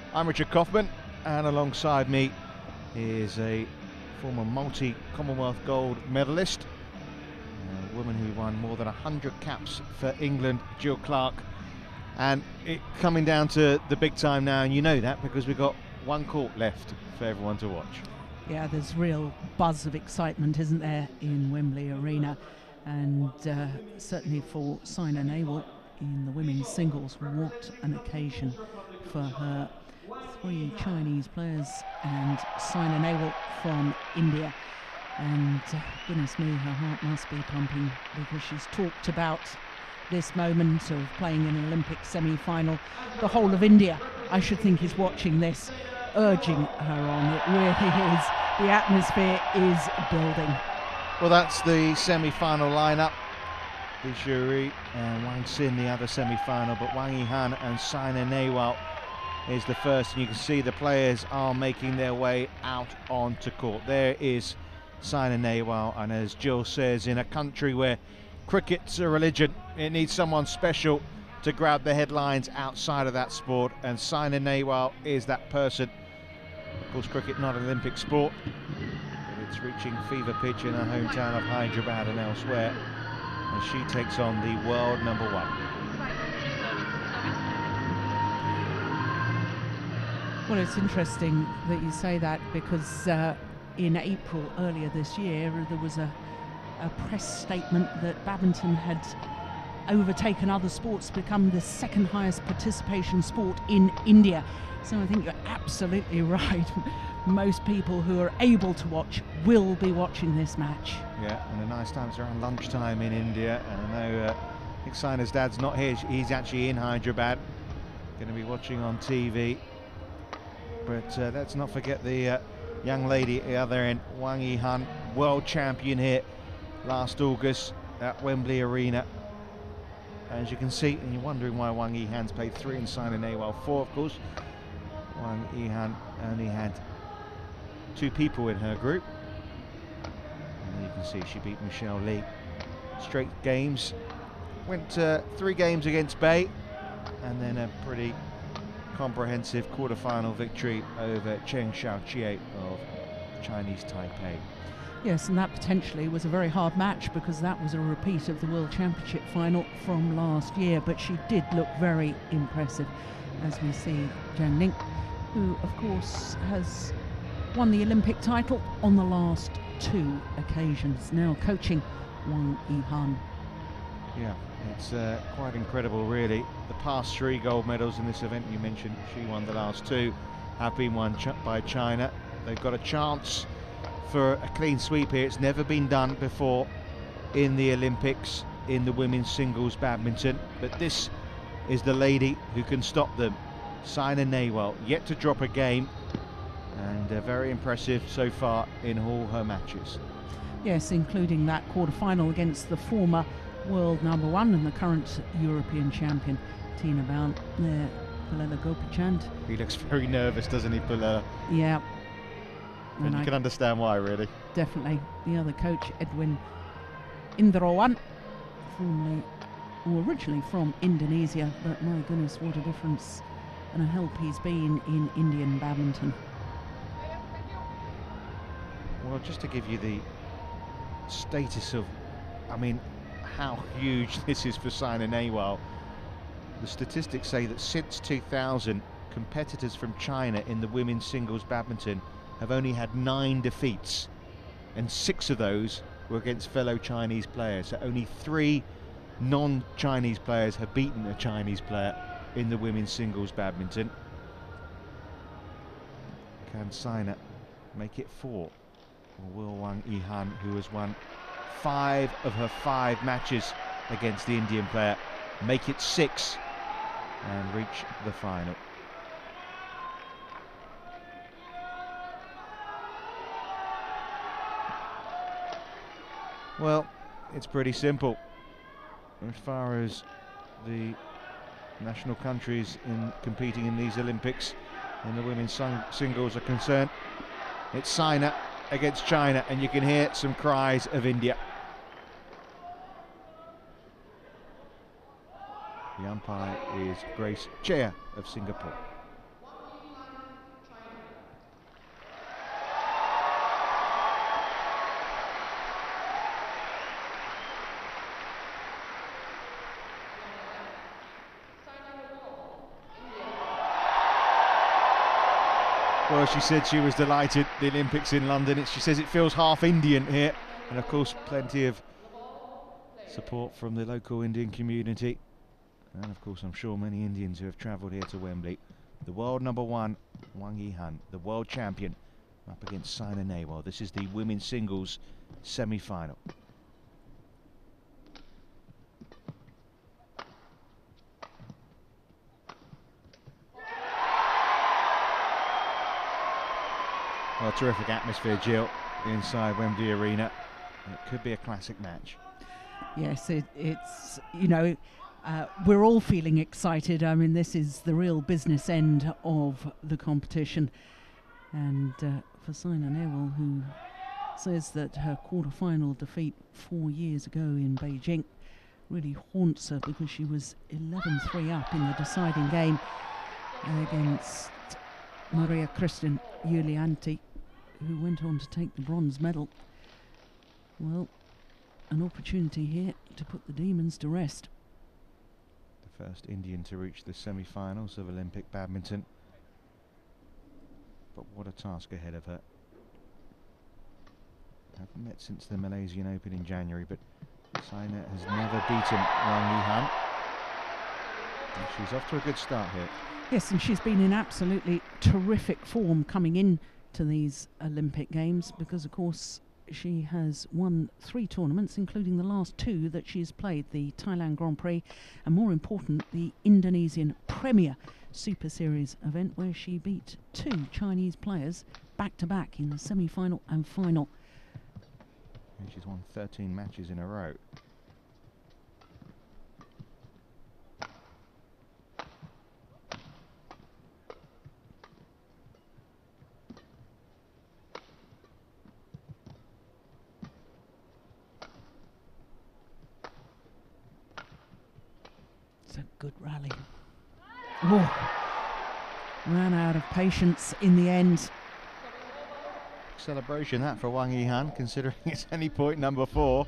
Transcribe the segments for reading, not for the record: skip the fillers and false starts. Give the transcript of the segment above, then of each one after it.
I'm Richard Kaufman, and alongside me is a former multi-Commonwealth gold medalist, a woman who won more than 100 caps for England, Jill Clark. And it coming down to the big time now, and you know that because we've got one court left for everyone to watch. Yeah, there's real buzz of excitement, isn't there, in Wembley Arena, and certainly for Saina Nehwal in the women's singles. What an occasion for her. 3 Chinese players and Saina Nehwal from India, and goodness me, her heart must be pumping because she's talked about this moment of playing in an Olympic semi-final. The whole of India, I should think, is watching this, urging her on. It really is. The atmosphere is building. Well, that's the semi-final lineup. Bijuri and Wang Xin the other semi-final, but Wang Yihan and Saina Nehwal is the first, and you can see the players are making their way out onto court. There is Saina Nehwal, and as Jill says, in a country where cricket's a religion, it needs someone special to grab the headlines outside of that sport, and Saina Nehwal is that person. Of course, cricket not an Olympic sport, but it's reaching fever pitch in her hometown of Hyderabad and elsewhere, as she takes on the world #1. Well, it's interesting that you say that because in April earlier this year there was a press statement that badminton had overtaken other sports, become the second highest participation sport in India. So I think you're absolutely right. Most people who are able to watch will be watching this match. Yeah, and a nice time. It's around lunchtime in India, and I know I think Saina's dad's not here. He's actually in Hyderabad, going to be watching on TV. But let's not forget the young lady at the other end, Wang Yihan, world champion here last August at Wembley Arena. As you can see, and you're wondering why Wang Yihan's played 3 and Saina Nehwal 4, of course. Wang Yihan only had 2 people in her group. And you can see she beat Michelle Lee. Straight games. Went 3 games against Bay, and then a pretty comprehensive quarter-final victory over Chen Xiaoqie of Chinese Taipei. Yes, and that potentially was a very hard match because that was a repeat of the World Championship final from last year, but she did look very impressive, as we see Zhang Ning, who of course has won the Olympic title on the last 2 occasions, now coaching Wang Yihan. Yeah, it's quite incredible, really. The past 3 gold medals in this event, you mentioned she won the last 2, have been won by China. They've got a chance for a clean sweep here. It's never been done before in the Olympics in the women's singles badminton, but this is the lady who can stop them. Saina Nehwal, yet to drop a game, and very impressive so far in all her matches. Yes, including that quarter-final against the former world #1 and the current European champion, Tina Bound. There, Palella Gopichand. He looks very nervous, doesn't he, Palella? Yeah. And you can understand why, really. Definitely. The other coach, Edwin Indrawan, originally from Indonesia, but my goodness, what a difference and a help he's been in Indian badminton. Well, just to give you the status of, I mean, how huge this is for Saina Nehwal. The statistics say that since 2000, competitors from China in the women's singles badminton have only had 9 defeats, and 6 of those were against fellow Chinese players. So only 3 non-Chinese players have beaten a Chinese player in the women's singles badminton. Can Saina make it 4? Or will Wang Yihan, who has won 5 of her 5 matches against the Indian player, make it 6 and reach the final? Well, it's pretty simple. As far as the national countries in competing in these Olympics in the women's singles are concerned, it's Saina against China, and you can hear some cries of India. The umpire is Grace Chair of Singapore. Well, she said she was delighted. The Olympics in London. She says it feels half Indian here, and of course plenty of support from the local Indian community, and of course I'm sure many Indians who have travelled here to Wembley. The world number one, Wang Yihan, the world champion, up against Saina Nehwal. This is the women's singles semi-final. Well, terrific atmosphere, Jill, inside Wembley Arena. It could be a classic match. Yes, it's, you know, we're all feeling excited. I mean, this is the real business end of the competition. And for Saina Nehwal, who says that her quarter-final defeat 4 years ago in Beijing really haunts her, because she was 11-3 up in the deciding game against Maria Kristin Julianti, who went on to take the bronze medal. Well, an opportunity here to put the demons to rest. The first Indian to reach the semi-finals of Olympic badminton. But what a task ahead of her. Haven't met since the Malaysian Open in January, but Saina has never beaten Wang Yihan. And she's off to a good start here. Yes, and she's been in absolutely terrific form coming in to these Olympic Games, because of course she has won 3 tournaments, including the last 2 that she's played, the Thailand Grand Prix, and more important, the Indonesian Premier Super Series event, where she beat 2 Chinese players back-to-back in the semi-final and final. And she's won 13 matches in a row. A good rally. Oh, ran out of patience in the end. Celebration that for Wang Yihan, considering it's only point number 4.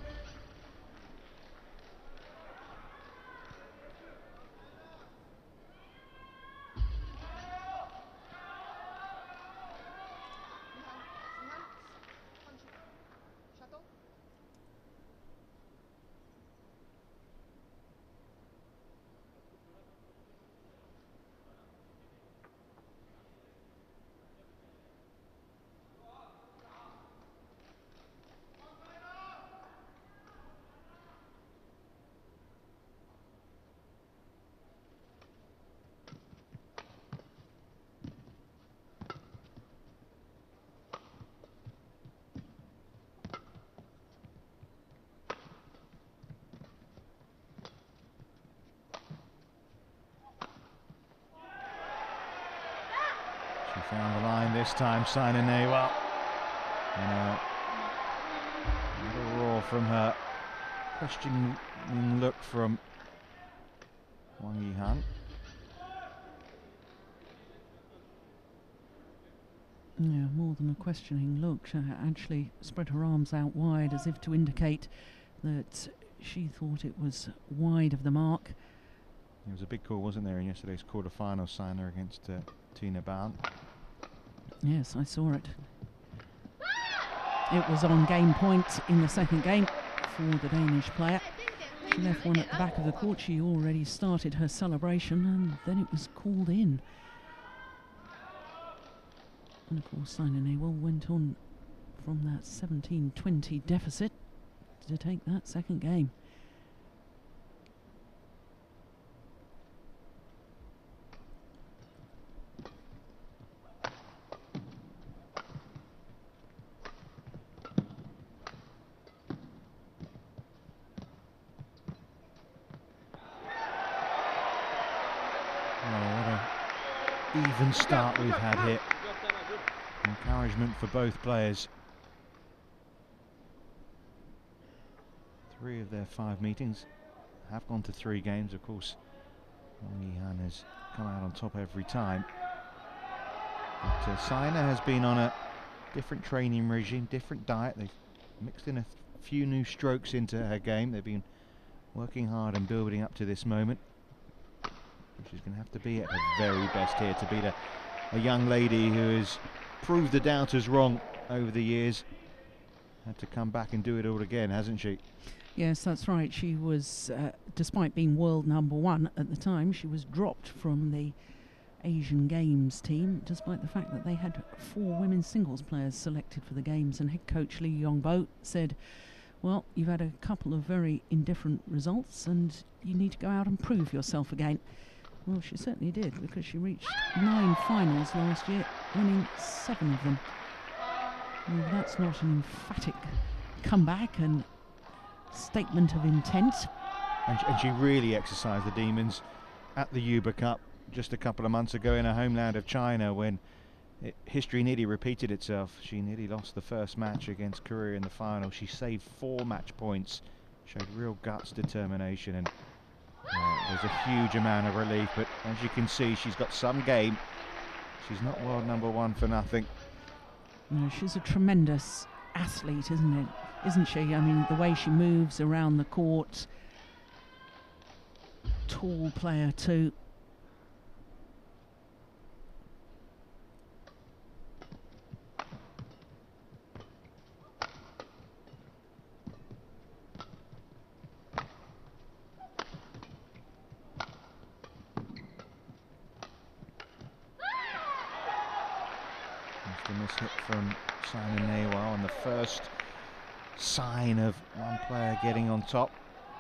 She found the line this time, Saina Nehwal. And a little roar from her. Questioning look from Wang Yihan. Yeah, more than a questioning look. She actually spread her arms out wide as if to indicate that she thought it was wide of the mark. There was a big call, wasn't there, in yesterday's quarter-final, Saina against Tina Barn. Yes, I saw it. It was on game point in the second game for the Danish player. She left one at the back of the court. She already started her celebration, and then it was called in. And of course, Saina Nehwal went on from that 17-20 deficit to take that second game. Even start we've had here. Encouragement for both players. 3 of their 5 meetings have gone to 3 games. Of course, Wang Yihan has come out on top every time. But Saina has been on a different training regime, different diet. They've mixed in a few new strokes into her game. They've been working hard and building up to this moment. She's going to have to be at her very best here to beat a a young lady who has proved the doubters wrong over the years. Had to come back and do it all again, hasn't she? Yes, that's right. She was, despite being world #1 at the time, she was dropped from the Asian Games team, despite the fact that they had 4 women's singles players selected for the Games. And head coach Lee Yong-bo said, well, you've had a couple of very indifferent results and you need to go out and prove yourself again. Well, she certainly did, because she reached 9 finals last year, winning 7 of them. Well, that's not an emphatic comeback and statement of intent. And she really exercised the demons at the Uber Cup just a couple of months ago in her homeland of China, when history nearly repeated itself. She nearly lost the first match against Korea in the final. She saved 4 match points, showed real guts, determination, and there's a huge amount of relief. But as you can see, she's got some game. She's not world #1 for nothing. No, she's a tremendous athlete, isn't she? I mean, the way she moves around the court. Tall player too. Just a miss hit from Saina Nehwal, and the first sign of one player getting on top.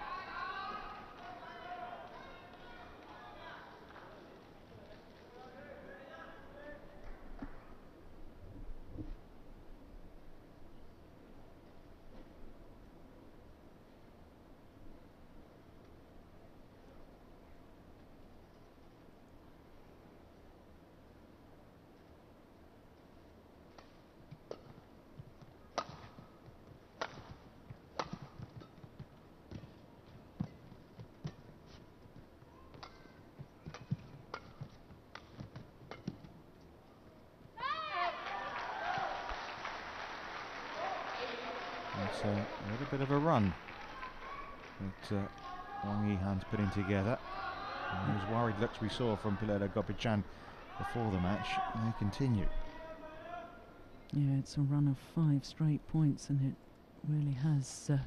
It's a little bit of a run that Wang Yihan's putting together. And those worried looks we saw from Pilota Gopichan before the match, they continue. Yeah, it's a run of 5 straight points, and it really has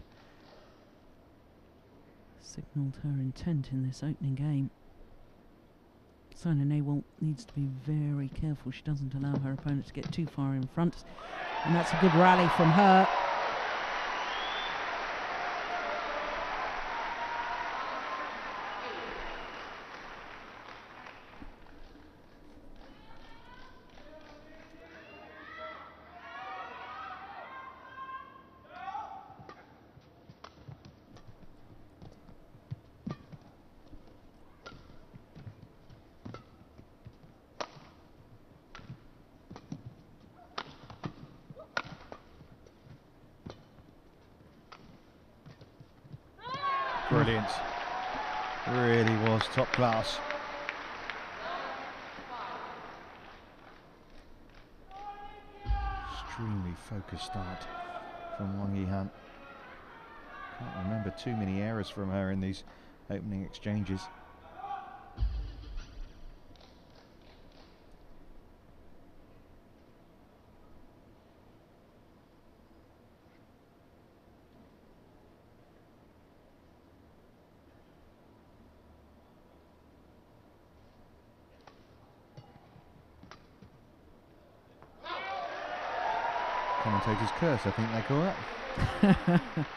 signalled her intent in this opening game. Saina Nehwal needs to be very careful she doesn't allow her opponent to get too far in front, and that's a good rally from her. Brilliant. Really was top class. Extremely focused start from Wang Yihan. Can't remember too many errors from her in these opening exchanges. Commentator's curse, I think they call it.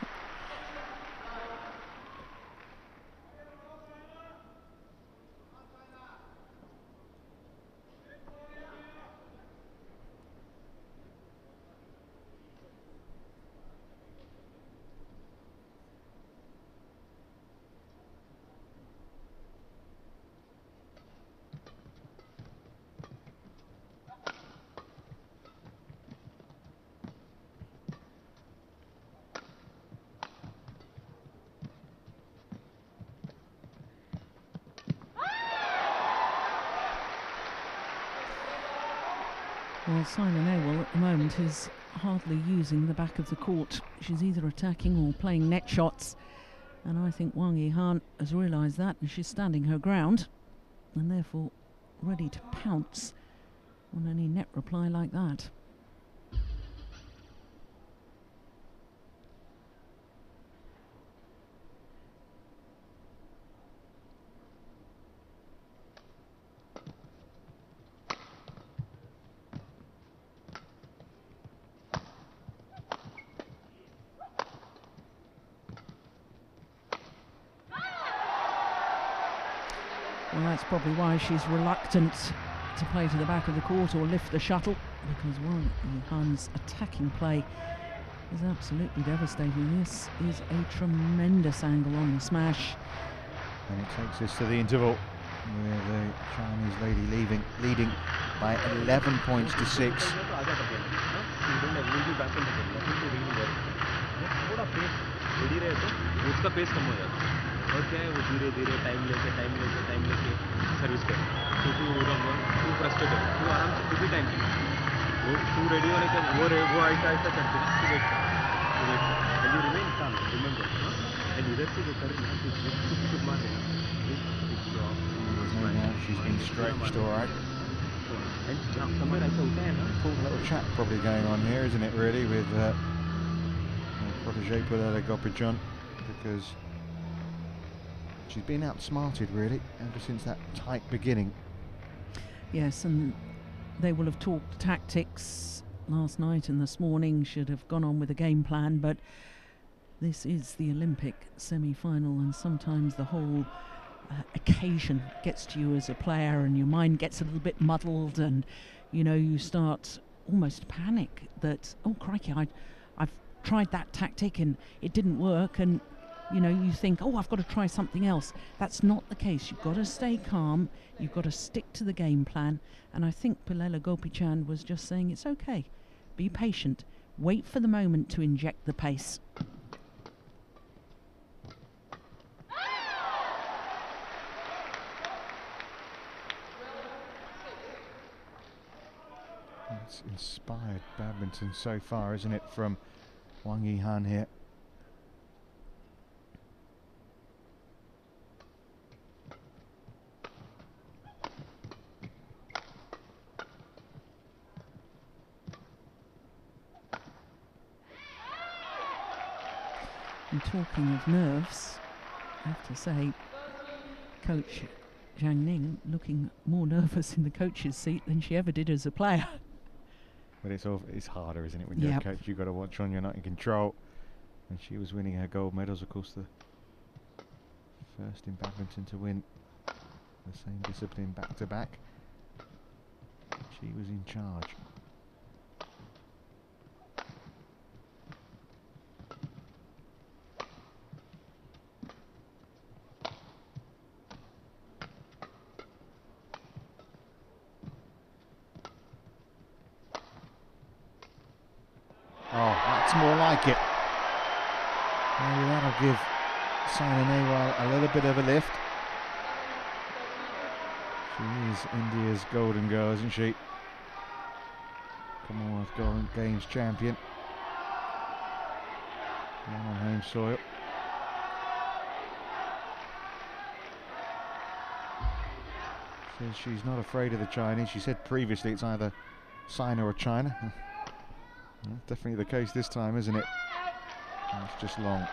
Well, Saina Nehwal at the moment is hardly using the back of the court. She's either attacking or playing net shots, and I think Wang Yihan has realised that, and she's standing her ground and therefore ready to pounce on any net reply like that. Well, that's probably why she's reluctant to play to the back of the court or lift the shuttle, because Wang Yihan's attacking play is absolutely devastating. This is a tremendous angle on the smash. And it takes us to the interval, with the Chinese lady leading by 11 points to 6. और क्या है वो धीरे धीरे time लेके service पे तू frustrate है तू आराम से तू भी टाइम वो तू रेडी होने के वो आहिस्ता आहिस्ता चलते ना तू wait and you remain calm remember and इधर से जो कर ना तू मार देना She's been stretched, all right. And somewhere ऐसा होता है ना Important little chat probably going on here, isn't it, really, with protégé Pulele Gopichon, because she's been outsmarted, really, ever since that tight beginning. Yes, and they will have talked tactics last night and this morning, should have gone on with a game plan, but this is the Olympic semi-final, and sometimes the whole occasion gets to you as a player and your mind gets a little bit muddled, and you know, you start almost to panic that, oh crikey, I've tried that tactic and it didn't work, and you know, you think, oh, I've got to try something else. That's not the case. You've got to stay calm, you've got to stick to the game plan, and I think Pulele Gopichand was just saying, it's okay, be patient, wait for the moment to inject the pace. It's inspired badminton so far, isn't it, from Wang Yihan here. And talking of nerves, I have to say, Coach Zhang Ning looking more nervous in the coach's seat than she ever did as a player. But it's harder, isn't it, when you're a coach? You've got to watch on, you're not in control. And she was winning her gold medals, of course, the first in badminton to win the same discipline back-to-back. She was in charge. Oh, that's more like it. Maybe that'll give Saina Nehwal a little bit of a lift. She is India's golden girl, isn't she? Commonwealth Golden Games champion. One on home soil. Says she's not afraid of the Chinese. She said previously it's either Saina or China. Well, definitely the case this time, isn't it? It's just long.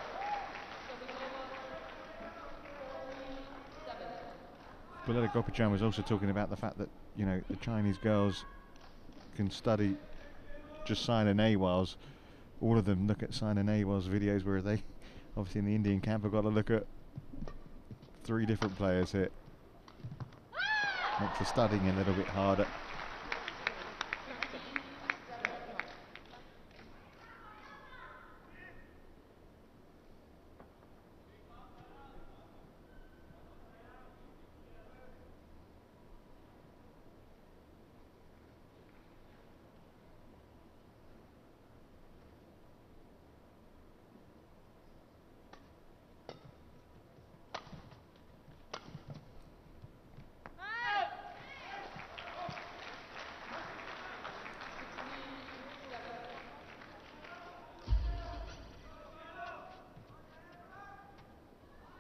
Pulele Gopichand was also talking about the fact that, you know, the Chinese girls can study just Saina Nehwal's. All of them look at Saina Nehwal's videos, where they, obviously in the Indian camp, have got to look at 3 different players here. Makes the studying a little bit harder.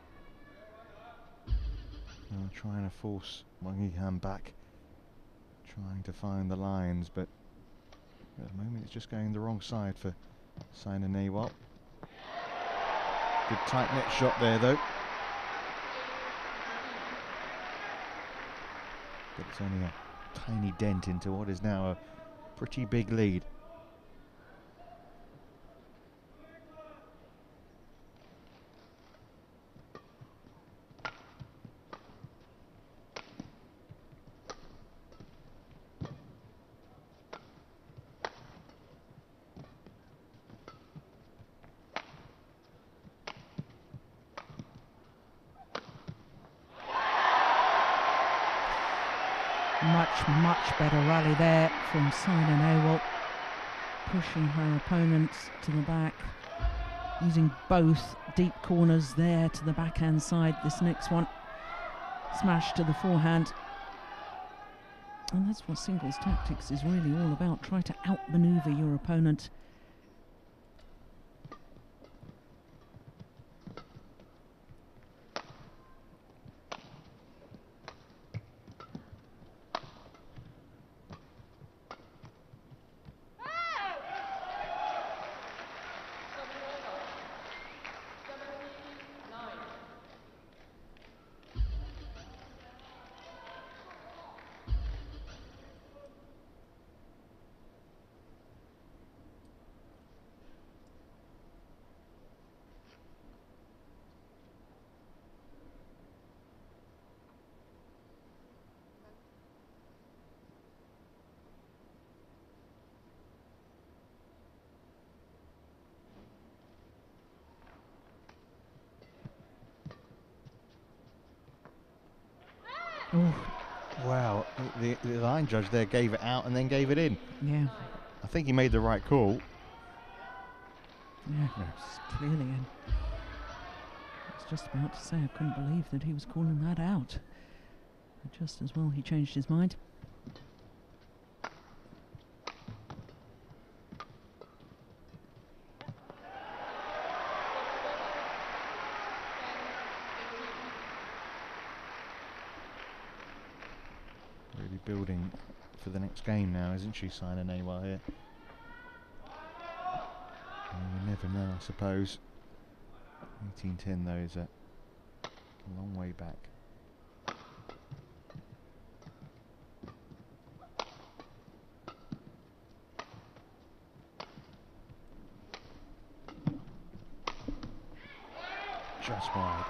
Trying to force Wang Yihan back, trying to find the lines, but at the moment it's just going the wrong side for Saina Nehwal. Good tight net shot there though. But it's only a tiny dent into what is now a pretty big lead. Much better rally there from Saina Nehwal, pushing her opponents to the back, using both deep corners there to the backhand side. This next one, smash to the forehand. And that's what singles tactics is really all about. Try to outmaneuver your opponent. Ooh. Wow, the line judge there gave it out and then gave it in. Yeah. I think he made the right call. Yeah, it's clearly in. I was just about to say I couldn't believe that he was calling that out. But just as well he changed his mind. Really building for the next game now, isn't she, Saina Nehwal here? You never know, I suppose. 18-10 though is a long way back. Just wide.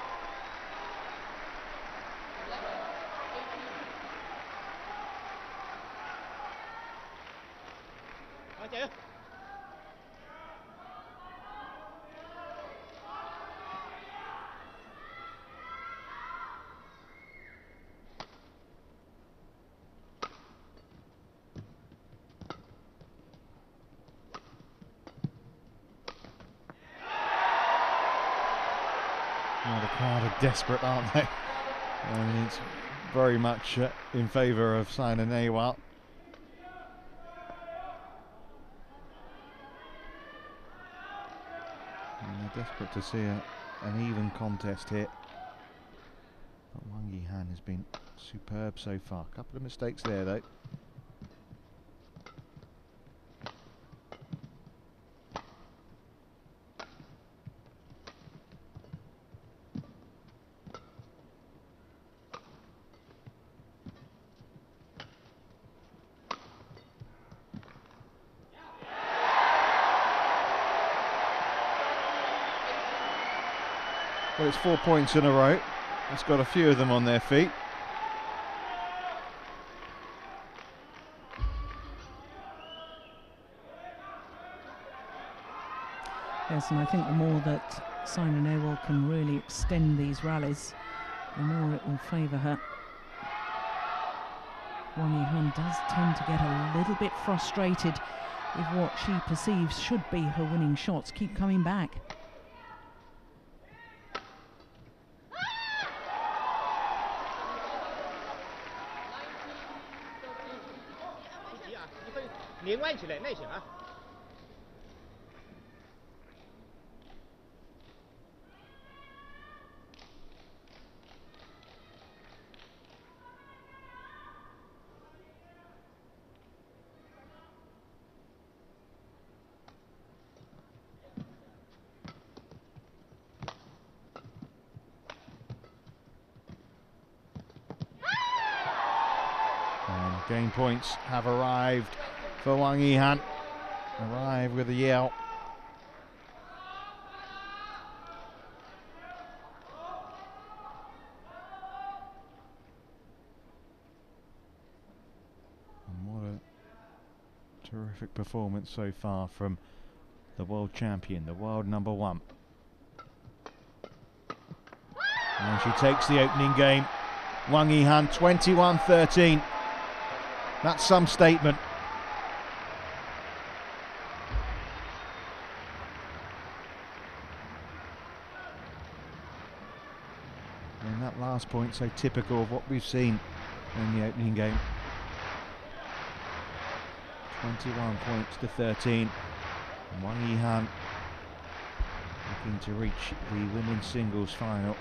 Well, the crowd are desperate, aren't they? And it's very much in favour of Saina Nehwal. And they're desperate to see an even contest here. But Wang Yihan has been superb so far. A couple of mistakes there though. Well, it's 4 points in a row. It's got a few of them on their feet. Yes, and I think the more that Saina Nehwal can really extend these rallies, the more it will favour her. Wang Yihan does tend to get a little bit frustrated if what she perceives should be her winning shots keep coming back. Game points have arrived for Wang Yihan. Arrive with a yell. And what a terrific performance so far from the world champion, the world number one. And she takes the opening game. Wang Yihan 21-13. That's some statement. And that last point so typical of what we've seen in the opening game. 21 points to 13. And Wang Yihan looking to reach the women's singles final.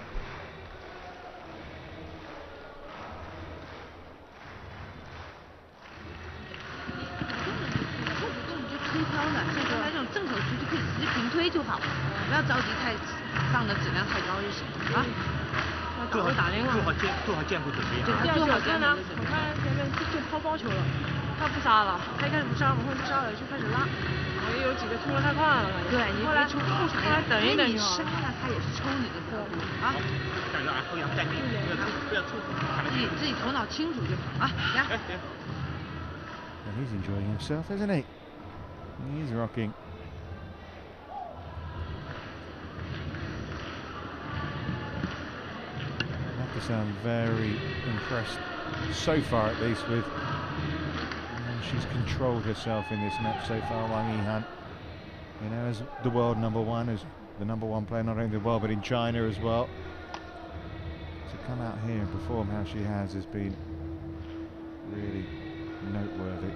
And he's enjoying himself, isn't he? He's rocking. I have to say I'm very impressed, so far at least, with how she's controlled herself in this match so far, Wang Yihan. You know, as the world number one, as the number one player not only in the world but in China as well. To come out here and perform how she has been really noteworthy.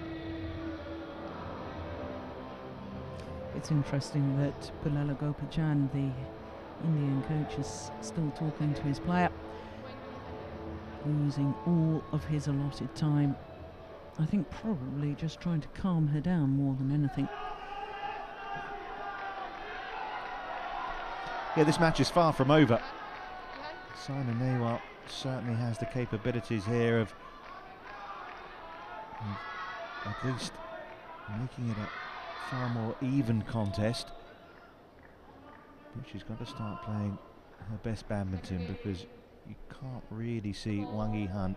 It's interesting that Pullela Gopichan, the Indian coach, is still talking to his player, using all of his allotted time. I think probably just trying to calm her down more than anything. Yeah, this match is far from over. Saina Nehwal certainly has the capabilities here of at least making it a far more even contest. But she's got to start playing her best badminton, because you can't really see Wang Yihan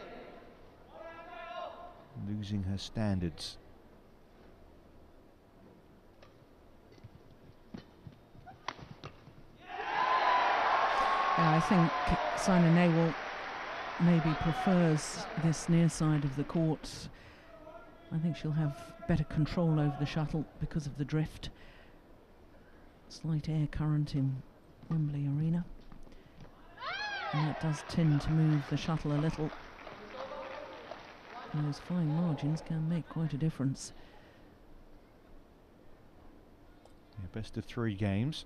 losing her standards. Yeah, I think Saina Nehwal maybe prefers this near side of the court. I think she'll have better control over the shuttle because of the drift. Slight air current in Wembley Arena, and that does tend to move the shuttle a little. And those fine margins can make quite a difference. Yeah, best of 3 games.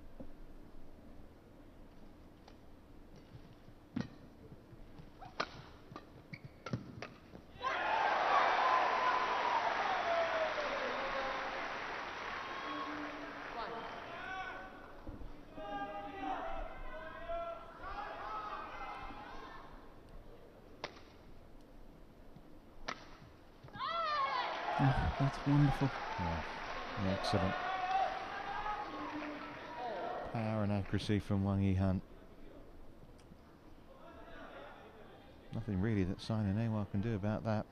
Oh, that's wonderful. Yeah, excellent. Power and accuracy from Wang Yihan. Nothing really that Saina Nehwal can do about that.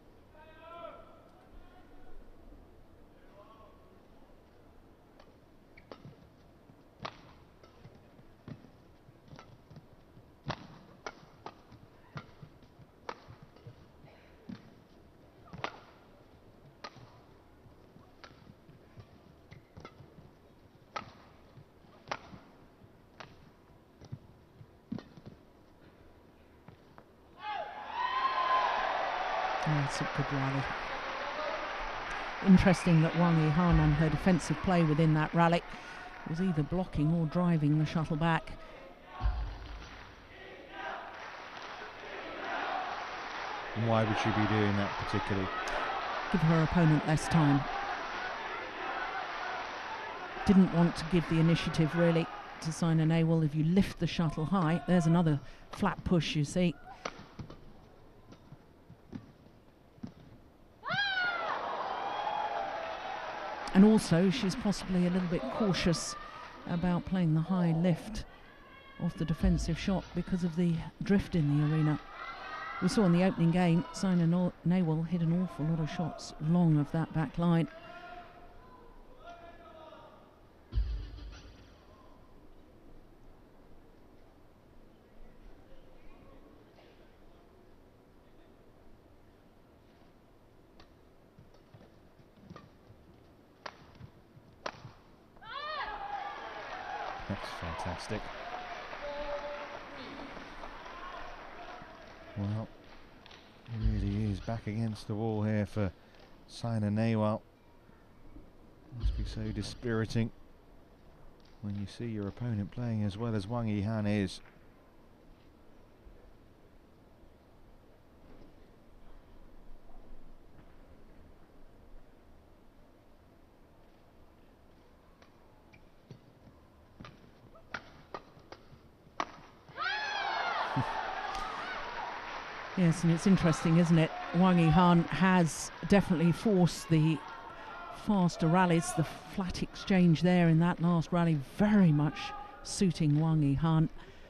That's a good rally. Interesting that Wang Yihan, on her defensive play within that rally, was either blocking or driving the shuttle back. And why would she be doing that particularly? Give her opponent less time. Didn't want to give the initiative really to Saina Nehwal. If you lift the shuttle high, there's another flat push, you see. And also she's possibly a little bit cautious about playing the high lift off the defensive shot because of the drift in the arena. We saw in the opening game, Saina Nehwal hit an awful lot of shots long of that back line. That's fantastic. Well, it really is back against the wall here for Saina Nehwal. Must be so dispiriting when you see your opponent playing as well as Wang Yihan is. Yes, and it's interesting, isn't it? Wang Yihan has definitely forced the faster rallies. The flat exchange there in that last rally very much suiting Wang Yihan.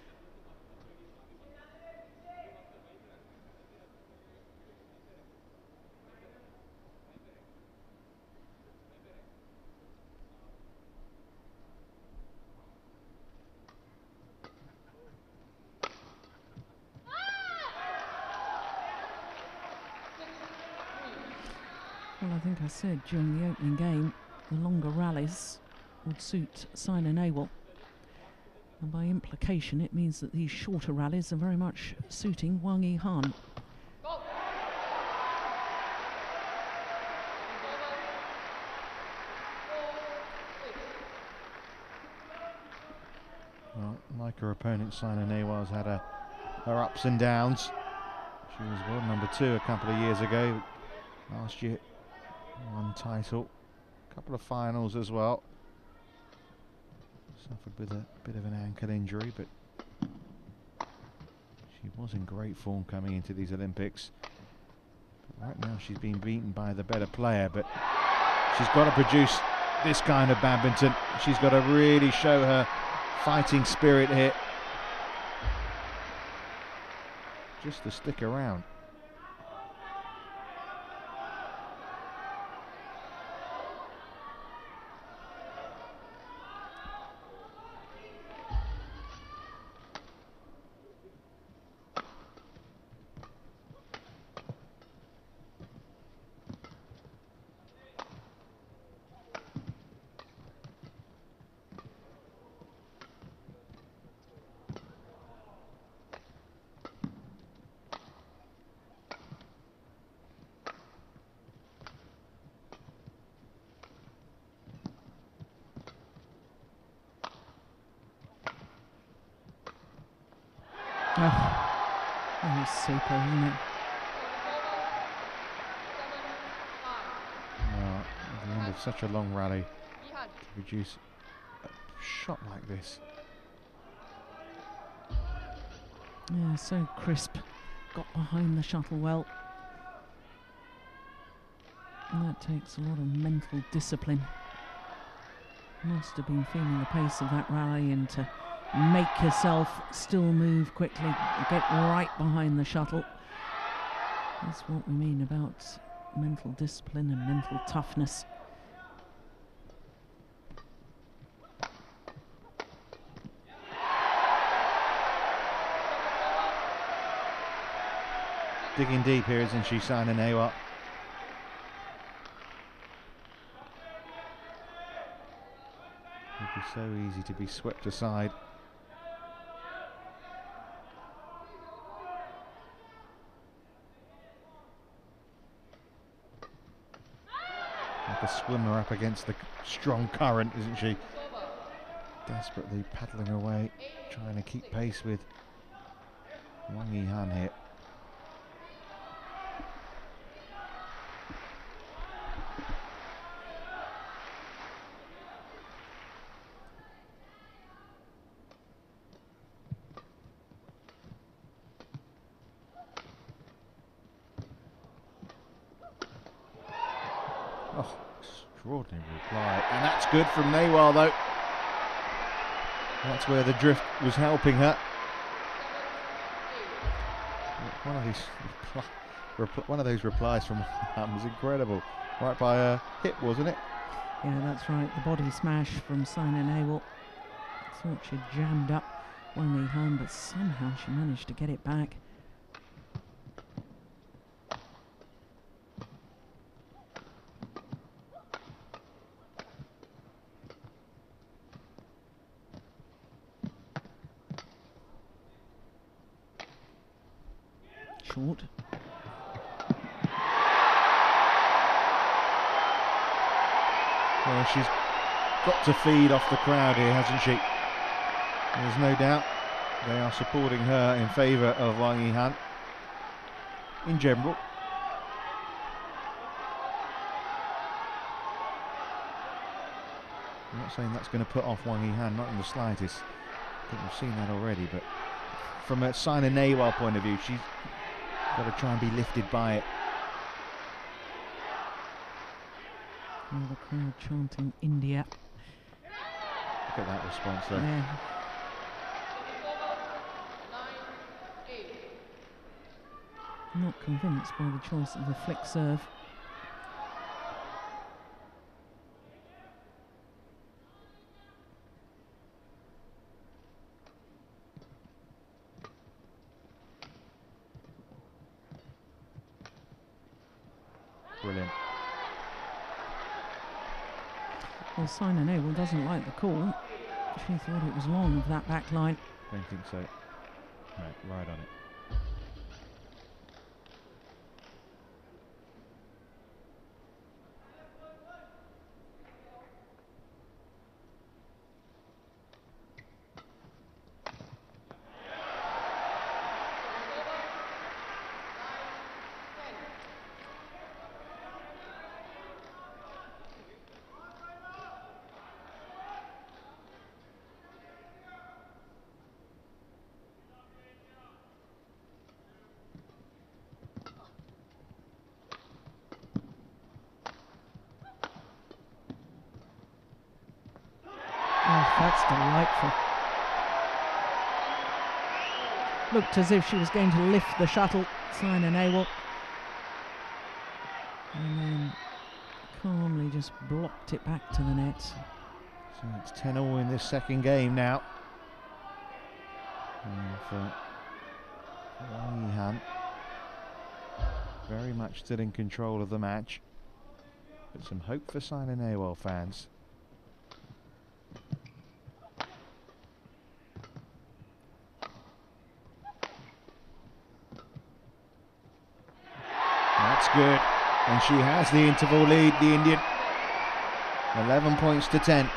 Well, I think I said during the opening game, the longer rallies would suit Saina Nehwal. And by implication, it means that these shorter rallies are very much suiting Wang Yihan. Well, like her opponent, Saina Nehwal's had her ups and downs. She was world number 2 a couple of years ago. Last year, one title, a couple of finals as well. Suffered with a bit of an ankle injury, but she was in great form coming into these Olympics. But right now she's been beaten by the better player, but she's got to produce this kind of badminton. She's got to really show her fighting spirit here just to stick around. Oh, that was super, isn't it? At the end of such a long rally, to produce a shot like this. Yeah, so crisp. Got behind the shuttle well. And that takes a lot of mental discipline. Must have been feeling the pace of that rally, and to make yourself still move quickly, get right behind the shuttle. That's what we mean about mental discipline and mental toughness. Digging deep here, isn't she, Saina Nehwal? It'd be so easy to be swept aside. Like a swimmer up against the strong current, isn't she? Desperately paddling away, trying to keep pace with Wang Yihan here. Extraordinary reply, and that's good from Nehwal though. That's where the drift was helping her. One of those replies from Yihan was incredible. Right by her hip, wasn't it? Yeah, that's right. The body smash from Saina Nehwal. Thought she'd jammed up Wang Yihan, but somehow she managed to get it back. Short. Well, she's got to feed off the crowd here, hasn't she? There's no doubt they are supporting her in favour of Wang Yihan in general. I'm not saying that's going to put off Wang Yihan, not in the slightest. I think we've seen that already, but from a Saina Nehwal point of view, she's got to try and be lifted by it. All the crowd chanting India. Look at that response there. Yeah. Not convinced by the choice of the flick serve. Brilliant. Well, Saina Nehwal doesn't like the call. She thought it was long of that back line. Don't think so. Right on it. Oh, that's delightful. Looked as if she was going to lift the shuttle, Saina Nehwal. And then calmly just blocked it back to the net. So it's 10-all in this second game now. And for Wang Yihan, very much still in control of the match. But some hope for Saina Nehwal fans. That's good. And she has the interval lead, the Indian. 11 points to 10.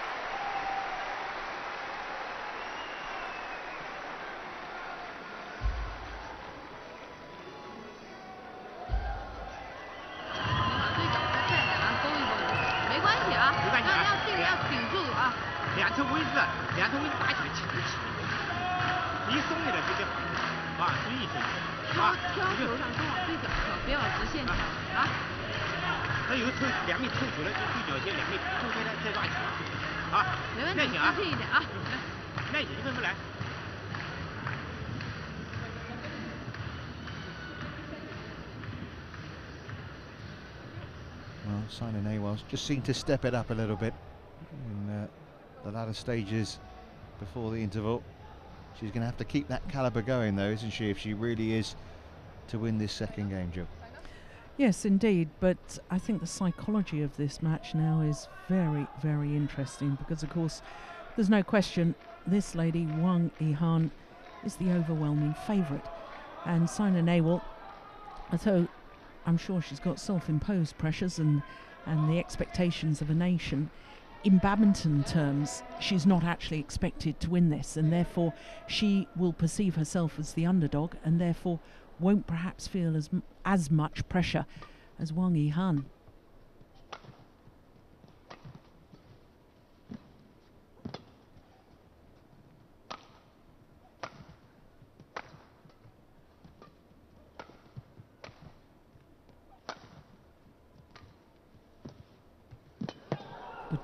Well, Saina Nehwal just seemed to step it up a little bit in the latter stages before the interval. She's going to have to keep that calibre going though, isn't she, if she really is to win this second game, Jill? Yes, indeed, but I think the psychology of this match now is very, very interesting because, of course, there's no question this lady, Wang Yihan, is the overwhelming favourite. And Saina Nehwal, although I'm sure she's got self-imposed pressures and the expectations of a nation, in badminton terms, she's not actually expected to win this, and therefore she will perceive herself as the underdog and therefore won't perhaps feel as much pressure as Wang Yihan.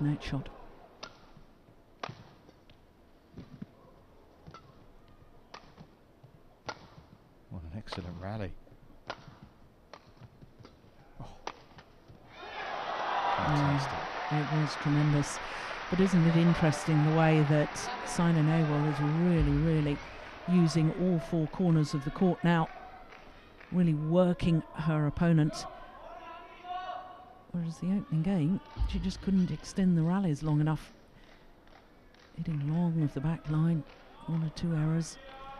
net shot. What an excellent rally. Oh. Fantastic. It was tremendous. But isn't it interesting the way that Saina Nehwal is really using all four corners of the court now, really working her opponent. Whereas the opening game, she just couldn't extend the rallies long enough. Hitting long of the back line, 1 or 2 errors.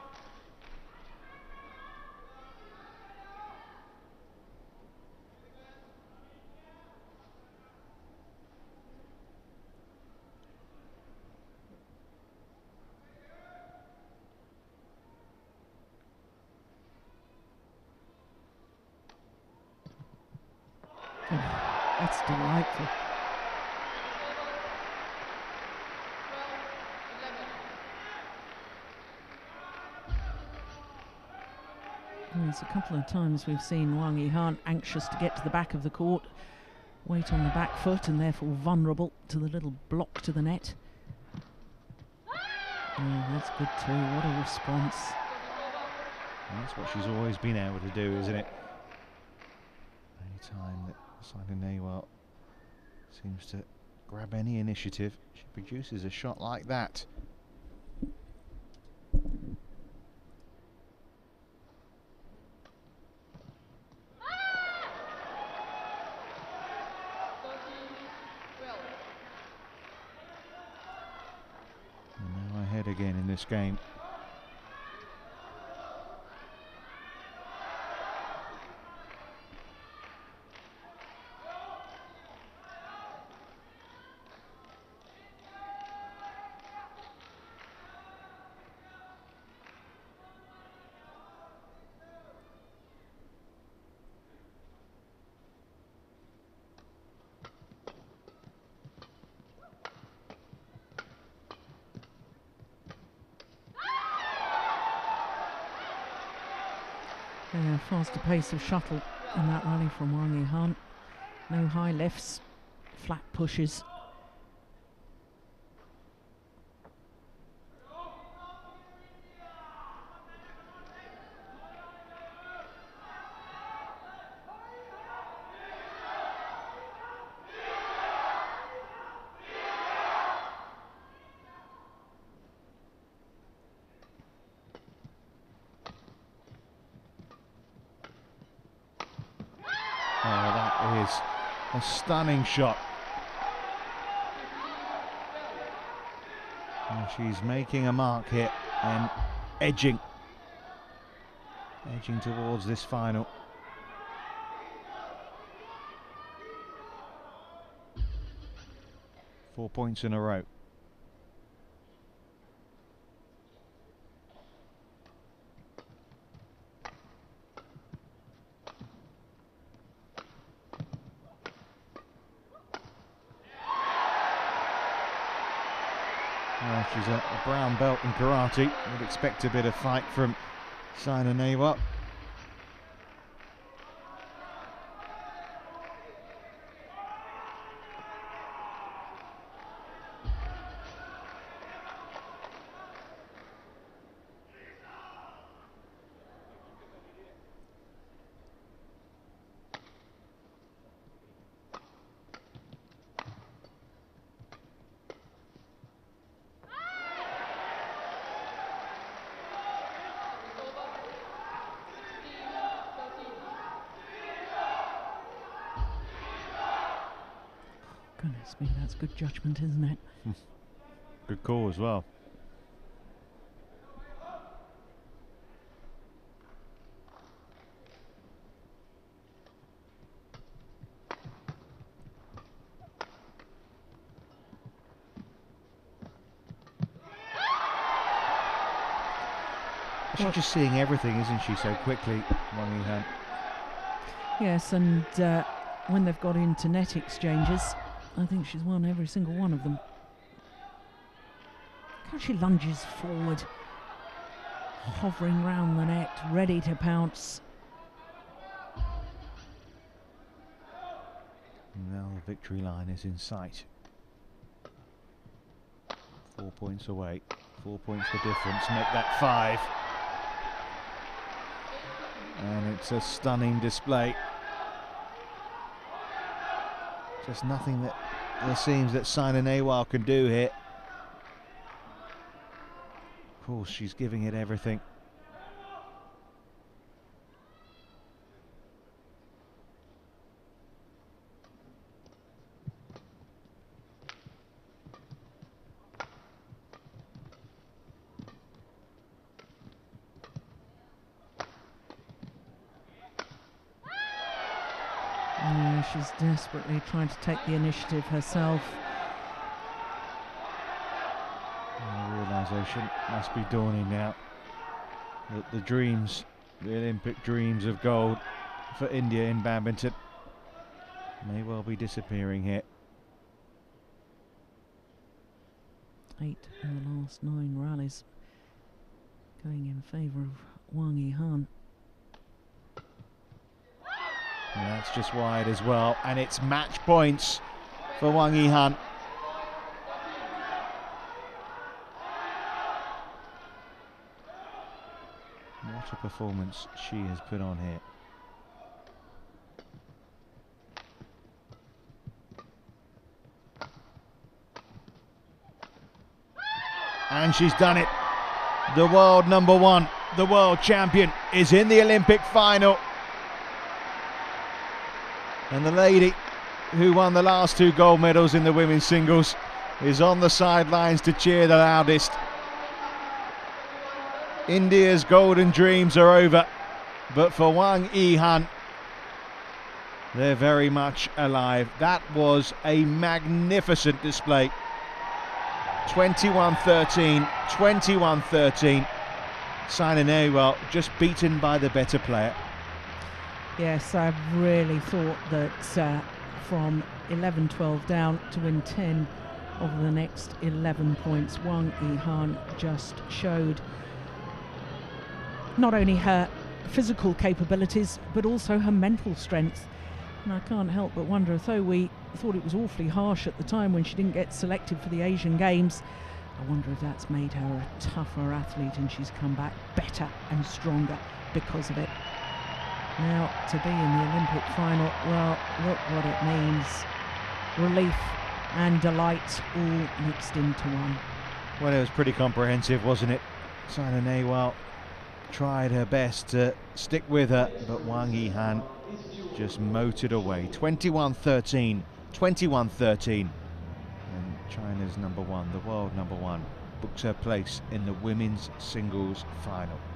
That's delightful. There's a couple of times we've seen Wang Yihan anxious to get to the back of the court, weight on the back foot and therefore vulnerable to the little block to the net. Oh, that's good too, what a response. And that's what she's always been able to do, isn't it? Any time that Saina Nehwal seems to grab any initiative, she produces a shot like that. And now ahead again in this game. Faster pace of shuttle in that rally from Wang Yihan. No high lifts, flat pushes. Oh, that is a stunning shot. And she's making a mark here and edging towards this final. Four points in a row. Well, she's a brown belt in karate. Would expect a bit of fight from Saina Nehwal. Goodness me, that's good judgment, isn't it? Good call as well. She's just seeing everything, isn't she, so quickly, Wang Yihan? Yes, and when they've got into net exchanges, I think she's won every single one of them. How she lunges forward, hovering round the net, ready to pounce. Now the victory line is in sight. 4 points away. 4 points the difference, make that 5. And it's a stunning display. Just nothing that it seems that Saina Nehwal can do here. Of course, she's giving it everything. She's desperately trying to take the initiative herself. The realisation must be dawning now that the dreams, the Olympic dreams of gold for India in badminton, may well be disappearing here. 8 in the last 9 rallies going in favour of Wang Yihan. And that's just wide as well, and it's match points for Wang Yihan. What a performance she has put on here. And she's done it. The world number 1, the world champion, is in the Olympic final. And the lady who won the last 2 gold medals in the women's singles is on the sidelines to cheer the loudest. India's golden dreams are over, but for Wang Yihan, they're very much alive. That was a magnificent display. 21-13, 21-13. Saina Nehwal just beaten by the better player. Yes, I really thought that from 11-12 down to win 10 of the next 11 points, Wang Yihan just showed not only her physical capabilities but also her mental strength. And I can't help but wonder, though we thought it was awfully harsh at the time when she didn't get selected for the Asian Games, I wonder if that's made her a tougher athlete and she's come back better and stronger because of it. Now, to be in the Olympic final, well, look what it means. Relief and delight all mixed into one. Well, it was pretty comprehensive, wasn't it? Saina Nehwal tried her best to stick with her, but Wang Yihan just motored away. 21-13, 21-13. And China's number 1, the world number 1, books her place in the women's singles final.